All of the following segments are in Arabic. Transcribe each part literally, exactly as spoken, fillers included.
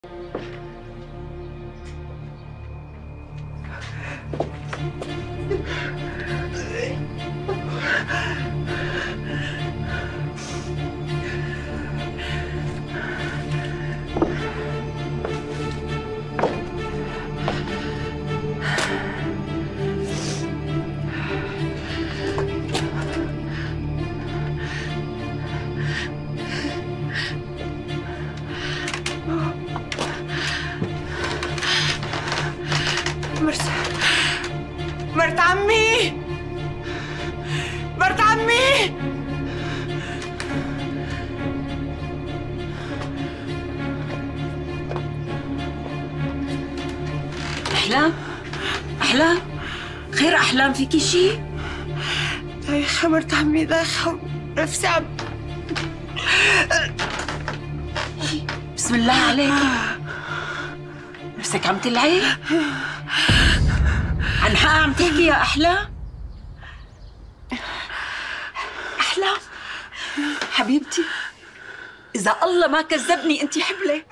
مرت مرت عمي مرت عمي أحلام أحلام خير أحلام فيكي شيء؟ دايخة مرت عمي دايخة نفسي عم بسم الله عليك نفسك عم تلعي؟ عن حق عم تحكي يا أحلام؟ أحلام حبيبتي إذا الله ما كذبني أنت حبلة.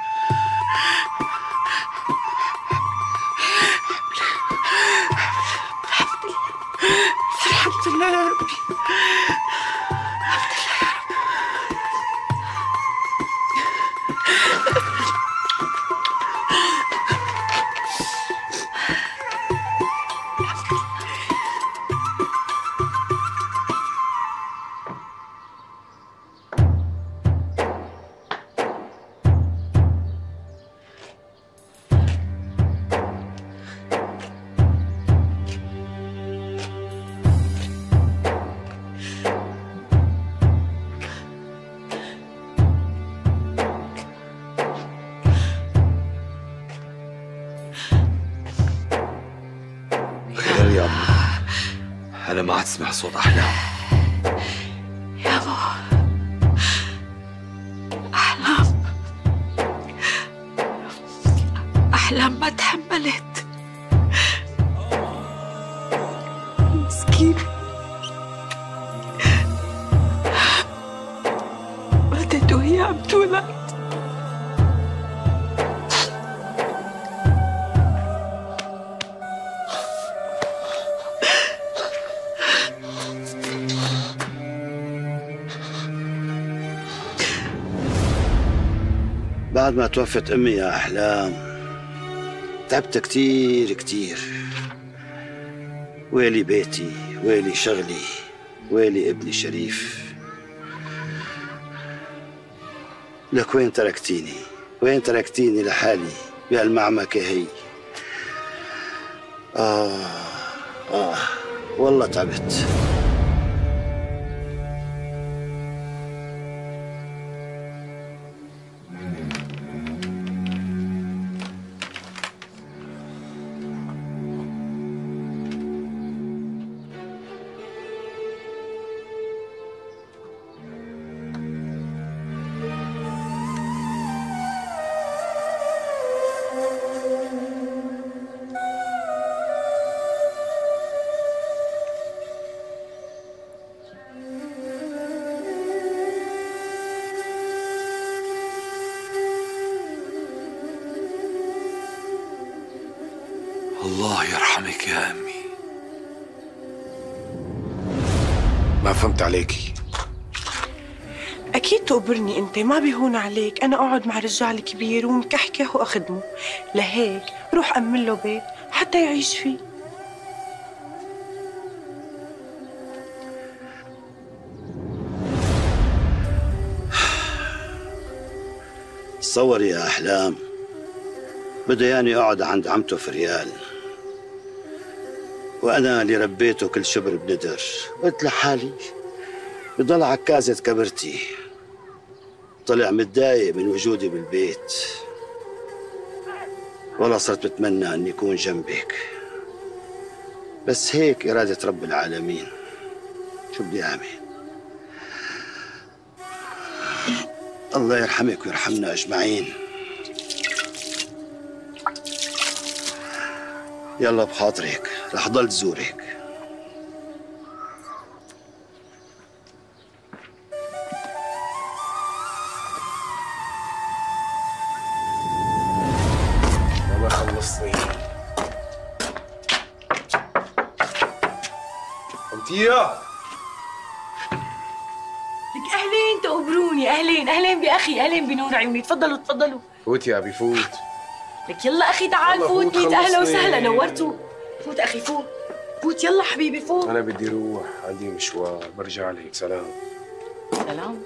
الحمد لله يا ربي. خير يا أمي، أنا ما عاد سمع صوت أحلام. يابا أحلام أحلام ما تحملت مسكينة ماتت وهي عم تولد. بعد ما توفت أمي يا أحلام تعبت كتير كتير. ويلي بيتي، ويلي شغلي، ويلي ابني شريف. لك وين تركتيني؟ وين تركتيني لحالي بهالمعمكة هي؟ آه آه والله تعبت. الله يرحمك يا أمي. ما فهمت عليكي. أكيد تقبرني أنت، ما بيهون عليك أنا أقعد مع رجال كبير ومكحكح وأخدمه، لهيك روح أمن له بيت حتى يعيش فيه. تصوري يا أحلام بده ياني أقعد عند عمته في ريال، وأنا اللي ربيته كل شبر بندر. قلت لحالي بضل عكازة كبرتي. طلع متضايق من وجودي بالبيت. والله صرت بتمنى أن يكون جنبك، بس هيك إرادة رب العالمين، شو بدي أعمل؟ الله يرحمك ويرحمنا أجمعين. يلا بخاطرك رح ضل تزورك. تيا لك اهلين تقبروني، اهلين اهلين باخي، اهلين بنور عيوني، تفضلوا تفضلوا. فوت يا ابي فوت. لك يلا اخي تعال فوت، ميت اهلا وسهلا نورتوا. فوت اخي فوت فوت يلا حبيبي فوت. انا بدي اروح، عندي مشوار، برجع لك. سلام. سلام.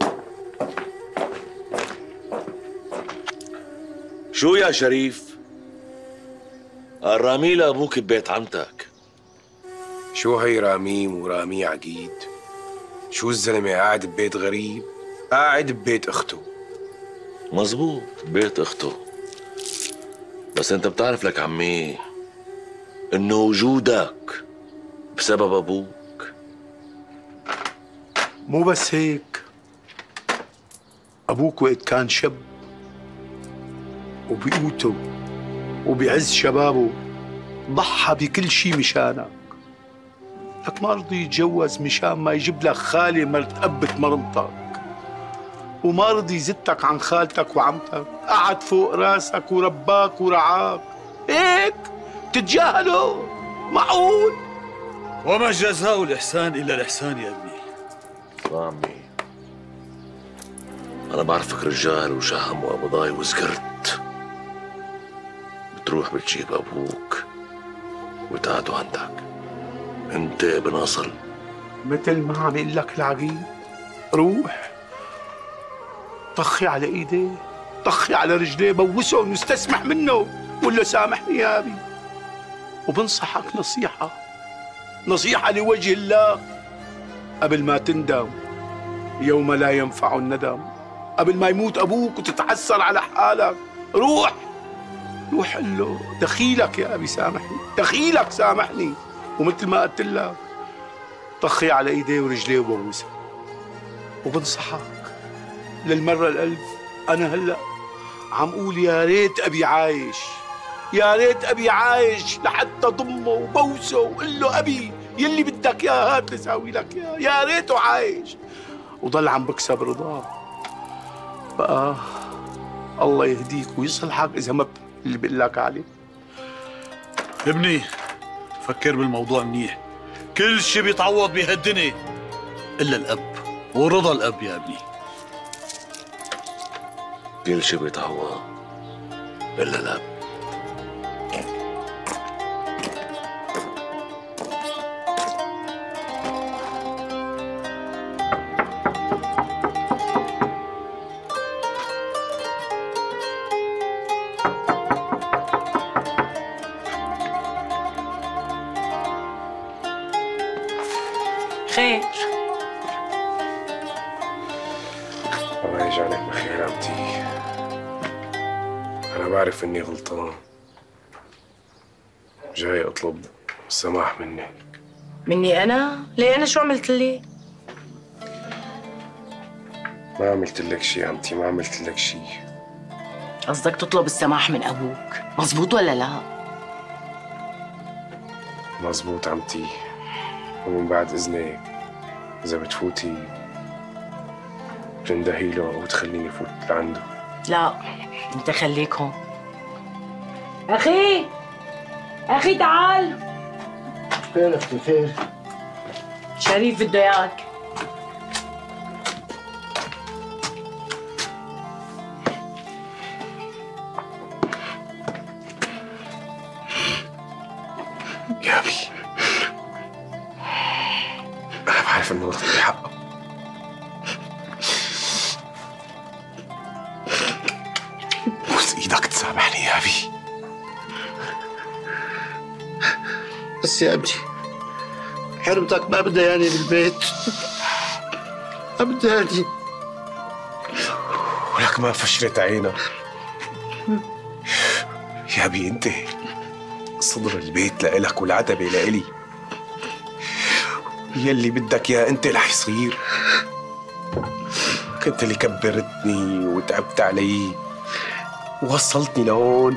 شو يا شريف؟ الرامي لابوك ببيت عمتك. شو هي راميم ورامي عقيد؟ شو الزلمه قاعد ببيت غريب؟ قاعد ببيت اخته. مزبوط بيت اخته، بس انت بتعرف لك عمي انه وجودك بسبب ابوك. مو بس هيك، ابوك وقت كان شاب وبقوته وبعز شبابه ضحى بكل شيء مشانك. لك ما رضي يتجوز مشان ما يجيب لك خالي مرت أبت مرمتك، وما رضي يزتك عن خالتك وعمتك، قعد فوق راسك ورباك ورعاك. هيك تتجاهله؟ معقول؟ وما جزاء الإحسان إلا الإحسان يا ابني. عمي انا بعرفك رجال وشهم وقبضاي وسكرت، بتروح بتجيب ابوك وتقعدوا عندك انت ابن اصل. مثل ما عم يقول لك العقيد، روح طخي على ايديه، طخي على رجليه، بوسه ونستسمح منه، قول له سامحني يا ابي. وبنصحك نصيحه، نصيحه لوجه الله، قبل ما تندم يوم لا ينفع الندم، قبل ما يموت ابوك وتتحسر على حالك، روح روح قل له دخيلك يا ابي سامحني، دخيلك سامحني. ومثل ما قلت لك طخي على ايديه ورجليه وبوسها. وبنصحك للمره الالف، انا هلا عم قول يا ريت ابي عايش، يا ريت ابي عايش لحتى ضمه وبوسه وقل له ابي يلي بدك يا هات لساوي لك يا يا ريته عايش، وضل عم بكسب رضاه. بقى الله يهديك ويصلحك اذا ما اللي بقول لك عليه. ابني فكر بالموضوع منيح، كل شيء بيتعوض بهالدنيا إلا الأب ورضا الأب يا ابني. كل شي بيتعوض الا الاب. خير. الله يجعلك بخير عمتي. أنا بعرف إني غلطان، جاي أطلب السماح منك. مني أنا؟ ليه أنا شو عملت لي؟ ما عملت لك شيء عمتي، ما عملت لك شيء. قصدك تطلب السماح من أبوك، مزبوط ولا لا؟ مزبوط عمتي، ومن بعد إذنك إذا بتفوتي بتندهي له وتخليني فوت لعنده. لا، أنت خليك هون. أخي أخي تعال. خير اختي خير. شريف بده إياك. يا أبي أنا بعرف إنه غلطت بحقه، بوس إيدك تسامحني يا أبي. بس يا ابني حرمتك ما بدها يعني بالبيت، ما بدها يعني. ولك ما فشلت عينك يا أبي. أنت صدر البيت لإلك والعتبة لإلي، يلي بدك يا أنت رح يصير. كنت اللي كبرتني وتعبت علي ووصلتني لهون.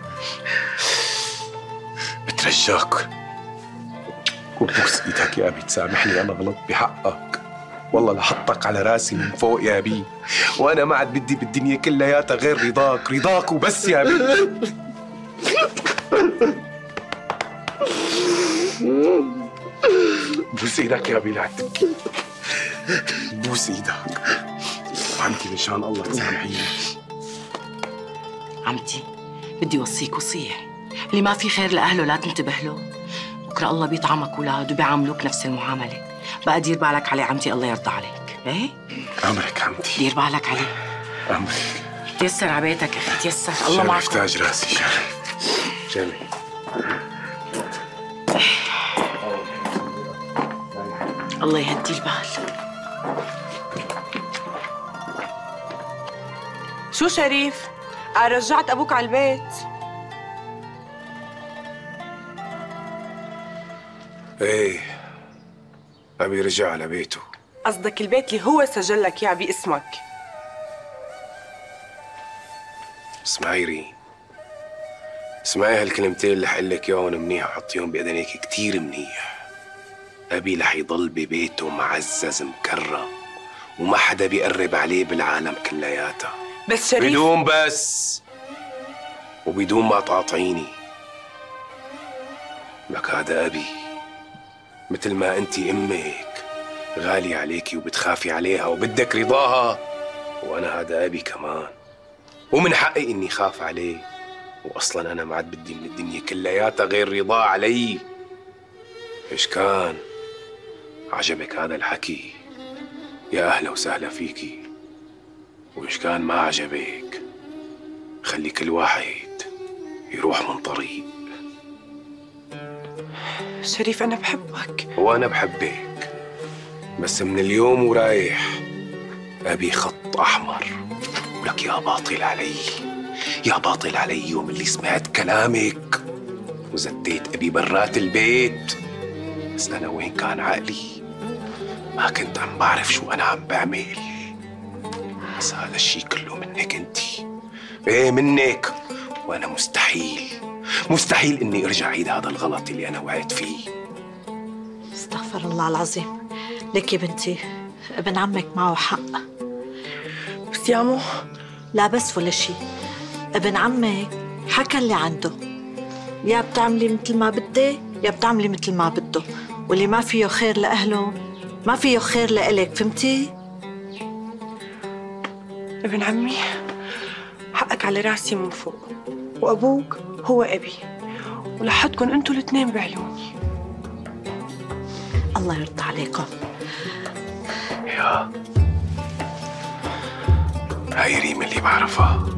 بترجاك وبوس ايدك يا ابي تسامحني، انا غلطت بحقك والله، لحطك على راسي من فوق يا ابي، وانا ما عاد بدي بالدنيا كلياتها غير رضاك، رضاك وبس يا ابي. بوس ايدك يا ابي لا تبكي. بوس ايدك عمتي، مشان الله تسامحيني. عمتي بدي وصيك وصية، اللي ما في خير لأهله لا تنتبه له. بكره الله بيطعمك أولاد وبيعاملوك نفس المعاملة. بقى دير بالك عليه عمتي، الله يرضى عليك. ايه امرك عمتي، دير بالك عليه. امرك. تيسر على بيتك اخي، تيسر. الله معك. شرف تاج راسي. شرف شرف. الله يهدي البال. شو شريف؟ قال رجعت ابوك على البيت. ايه ابي رجع على بيته. قصدك البيت اللي هو سجل لك اياه باسمك. اسمعي ريم، اسمعي هالكلمتين اللي حقول لك اياهم منيح وحطيهم باذنيك كثير منيح. ابي رح يضل ببيته معزز مكرم وما حدا بيقرب عليه بالعالم كلياتها. بس شريف بدون بس وبدون ما تقاطعيني. لك هذا ابي، مثل ما انت امك غالية عليكي وبتخافي عليها وبدك رضاها، وانا هذا ابي كمان، ومن حقي اني خاف عليه. واصلا انا ما عاد بدي من الدنيا كلياتها غير رضاه علي. ايش كان عجبك هذا الحكي يا اهلا وسهلا فيكي، وايش كان ما عجبك خلي كل واحد يروح من طريق. شريف انا بحبك. وانا بحبك، بس من اليوم ورايح ابي خط احمر. ولك يا باطل علي، يا باطل علي يوم اللي سمعت كلامك وزتيت ابي برات البيت. بس انا وين كان عقلي؟ ما كنت عم بعرف شو انا عم بعمل. بس هذا الشي كله منك انتي. ايه منك، وانا مستحيل مستحيل اني ارجع عيد هذا الغلط اللي انا وعيت فيه. استغفر الله العظيم. لك يا بنتي ابن عمك معه حق. بس يامو لا بس ولا شيء، ابن عمك حكى اللي عنده. يا بتعملي مثل ما بدي يا بتعملي مثل ما بده، واللي ما فيه خير لأهله ما فيه خير لإلك، فهمتي؟ ابن عمي حقك على راسي من فوق، وابوك هو ابي، ولحدكم انتوا الاثنين بعيوني. الله يرضى عليكم. يا هاي ريم اللي بعرفها،